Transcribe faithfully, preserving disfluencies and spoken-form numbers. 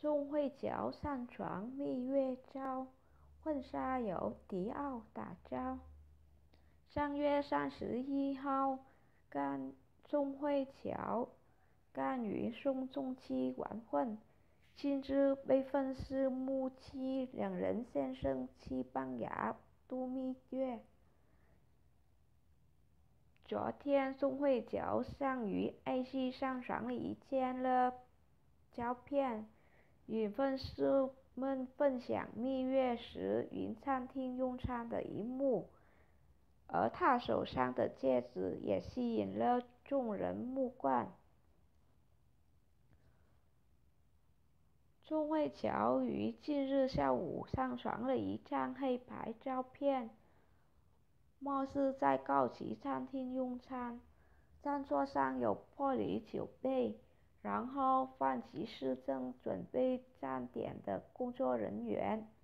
宋慧乔上床蜜月照，婚纱由迪奥打造。上月三十一号，干宋慧乔干与宋仲基完婚，近日被粉丝目击两人现身西班牙度蜜月。昨天，宋慧乔上于 I G 上传了一件了照片，与粉丝们分享蜜月时云餐厅用餐的一幕，而她手上的戒指也吸引了众人目光。宋慧乔于近日下午上传了一张黑白照片，貌似在高级餐厅用餐，餐桌上有玻璃酒杯，然后饭其实正准备餐点的工作人员